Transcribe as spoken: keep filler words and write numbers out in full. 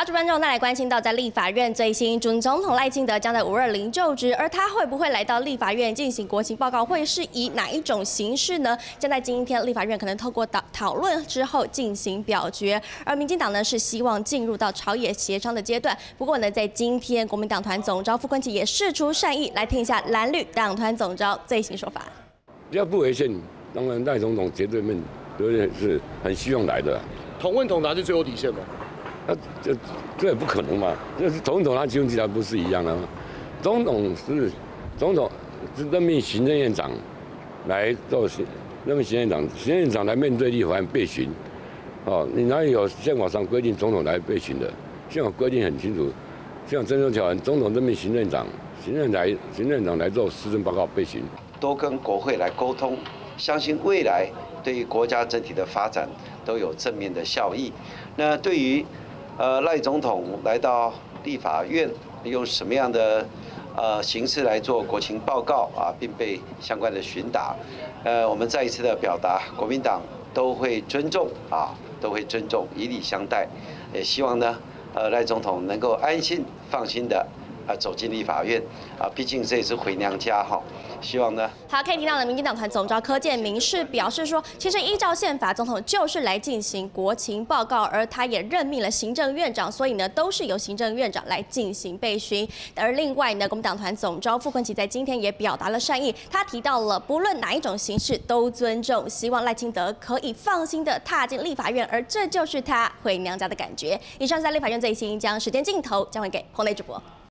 好，主观众，那来关心到在立法院最新，准总统赖清德将在五二零就职，而他会不会来到立法院进行国情报告，会是以哪一种形式呢？将在今天立法院可能透过讨讨论之后进行表决，而民进党呢是希望进入到朝野协商的阶段。不过呢，在今天国民党团总召傅昆萁也释出善意，来听一下蓝绿党团总召最新说法。 只要不违宪，当然赖总统绝对面绝对是很希望来的。 同问同答是最后底线吗？ 那这这也不可能嘛？就是总统他基本起来不是一样的吗？总统是总统是任命行政院长来做任命行政院长，行政院长来面对立法院备询。哦，你哪里有宪法上规定总统来备询的？宪法规定很清楚，像征收条文，总统任命行政院长，行政来行政院长来做施政报告备询。 多跟国会来沟通，相信未来对于国家整体的发展都有正面的效益。那对于呃赖总统来到立法院，用什么样的呃形式来做国情报告啊，并被相关的询答，呃，我们再一次的表达，国民党都会尊重啊，都会尊重，以礼相待。也希望呢，呃赖总统能够安心放心的啊走进立法院啊，毕竟这也是回娘家哈。希望呢。 好，可以听到了，民进党团总召柯建铭是表示说，其实依照宪法，总统就是来进行国情报告，而他也任命了行政院长，所以呢，都是由行政院长来进行备询。而另外呢，国民党团总召傅昆萁在今天也表达了善意，他提到了不论哪一种形式都尊重，希望赖清德可以放心的踏进立法院，而这就是他回娘家的感觉。以上是在立法院最新，将时间镜头交还给彭磊主播。